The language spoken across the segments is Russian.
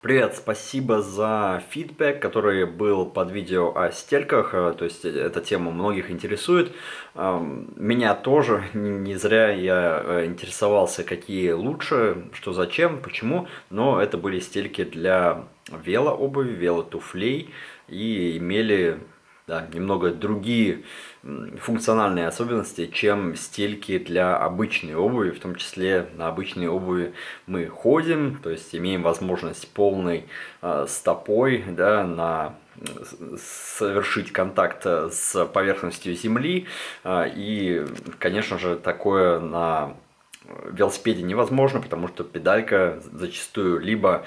Привет, спасибо за фидбэк, который был под видео о стельках, то есть эта тема многих интересует. Меня тоже, не зря я интересовался, какие лучше, что зачем, почему, но это были стельки для велообуви, велотуфлей и имели, да, немного другие функциональные особенности, чем стельки для обычной обуви. В том числе на обычной обуви мы ходим, то есть имеем возможность полной стопой, да, совершить контакт с поверхностью земли. И, конечно же, такое на велосипеде невозможно, потому что педалька зачастую либо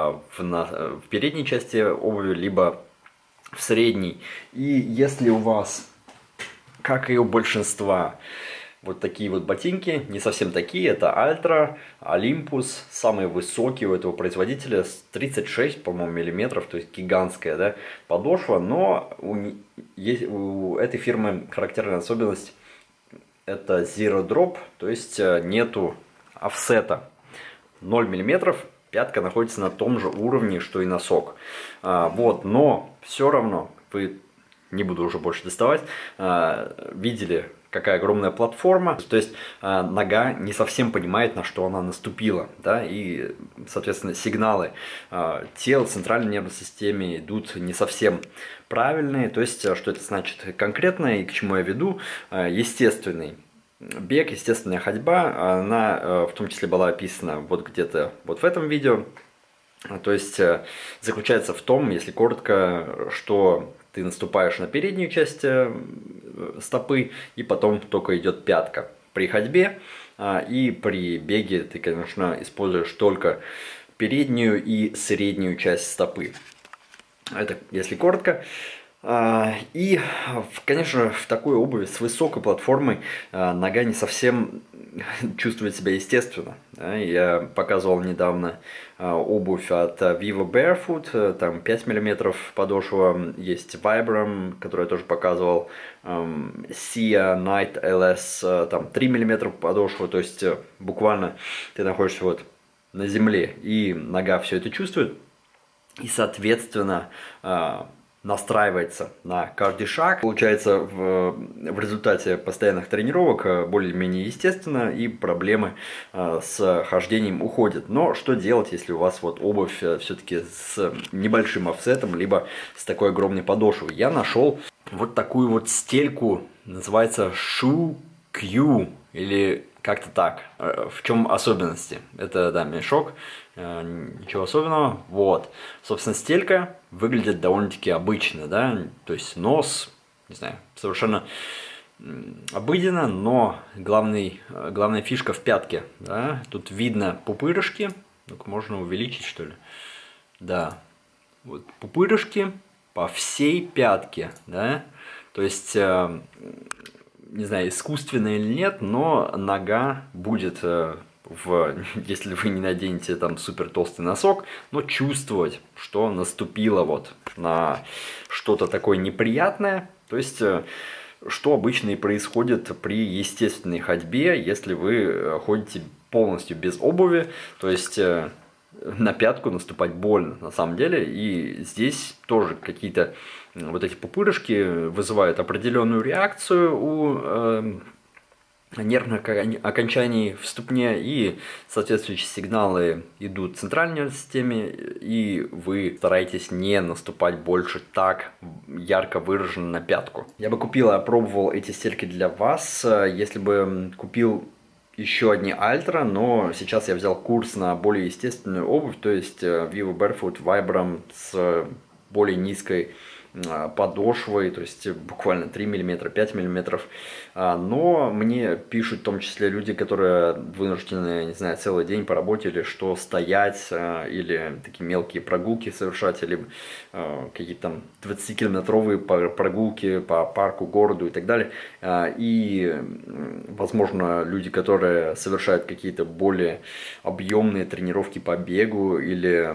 в передней части обуви, либо в средней. И если у вас, как и у большинства, вот такие вот ботинки, не совсем такие, это Altra, Olympus, самые высокие у этого производителя, 36, по-моему, миллиметров, то есть гигантская, да, подошва, но у этой фирмы характерная особенность — это Zero Drop, то есть нету офсета, 0 миллиметров. Пятка находится на том же уровне, что и носок. Вот, но все равно вы, не буду уже больше доставать, видели, какая огромная платформа. То есть нога не совсем понимает, на что она наступила. Да, и, соответственно, сигналы тела, центральной нервной системе идут не совсем правильные. То есть, что это значит конкретно и к чему я веду? Естественный бег, естественная ходьба, она в том числе была описана вот где-то вот в этом видео. То есть заключается в том, если коротко, что ты наступаешь на переднюю часть стопы, и потом только идет пятка. При ходьбе и при беге ты, конечно, используешь только переднюю и среднюю часть стопы. Это если коротко. И, конечно, в такой обуви с высокой платформой нога не совсем чувствует себя естественно. Я показывал недавно обувь от Vivo Barefoot, там 5 мм подошва, есть Vibram, которую я тоже показывал, Sia Night LS, там 3 мм подошва, то есть буквально ты находишься вот на земле, и нога все это чувствует, и, соответственно, настраивается на каждый шаг. Получается, в результате постоянных тренировок более-менее естественно, и проблемы с хождением уходят. Но что делать, если у вас вот обувь все-таки с небольшим офсетом, либо с такой огромной подошвой? Я нашел вот такую вот стельку, называется Shoe Q, или как-то так. В чем особенности? Это, да, мешок, ничего особенного. Вот. Собственно, стелька выглядит довольно-таки обычно, да, то есть нос, не знаю, совершенно обыденно, но главная фишка в пятке, да. Тут видно пупырышки, ну-ка, можно увеличить, что ли? Да, вот пупырышки по всей пятке, да, то есть не знаю, искусственно или нет, но нога будет, если вы не наденете там супер толстый носок, но чувствовать, что наступило вот на что-то такое неприятное. То есть, что обычно и происходит при естественной ходьбе, если вы ходите полностью без обуви, то есть на пятку наступать больно на самом деле, и здесь тоже какие-то вот эти пупырышки вызывают определенную реакцию у нервных окончаний в ступне, и соответствующие сигналы идут в центральной нервной системе, и вы стараетесь не наступать больше так ярко выраженно на пятку. Я бы купил и опробовал эти стельки для вас, если бы купил еще одни Altra, но сейчас я взял курс на более естественную обувь, то есть Vivo Barefoot Vibram с более низкой подошвой, то есть буквально 3 мм, 5 мм. Но мне пишут в том числе люди, которые вынуждены, не знаю, целый день по работе, или что стоять, или такие мелкие прогулки совершать, или какие-то там 20-километровые прогулки по парку, городу и так далее. И, возможно, люди, которые совершают какие-то более объемные тренировки по бегу или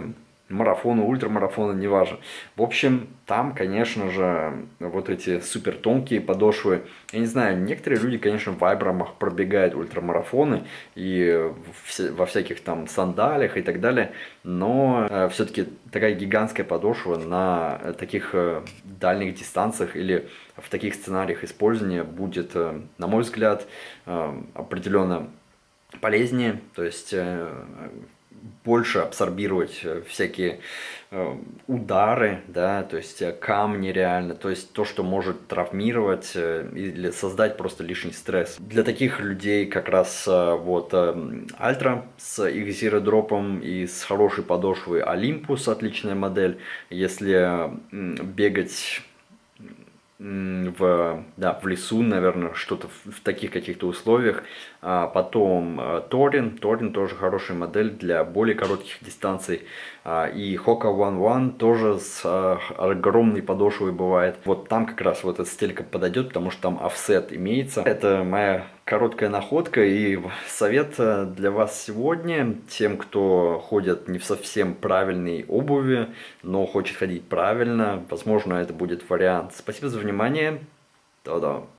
марафоны, ультрамарафоны, неважно. В общем, там, конечно же, вот эти супер тонкие подошвы. Я не знаю, некоторые люди, конечно, в вайбрамах пробегают ультрамарафоны и во всяких там сандалиях и так далее, но все-таки такая гигантская подошва на таких дальних дистанциях или в таких сценариях использования будет, на мой взгляд, определенно полезнее, то есть больше абсорбировать всякие удары, да, то есть камни реально, то есть то, что может травмировать или создать просто лишний стресс. Для таких людей как раз вот Альтра с их Zero дропом и с хорошей подошвой Olympus отличная модель. Если бегать в лесу, наверное, что-то в таких каких-то условиях. А потом Торин тоже хорошая модель для более коротких дистанций. И Hoka One One тоже с огромной подошвой бывает. Вот там как раз вот эта стелька подойдет, потому что там офсет имеется. Это моя короткая находка и совет для вас сегодня. Тем, кто ходит не в совсем правильной обуви, но хочет ходить правильно, возможно, это будет вариант. Спасибо за внимание. Да-да.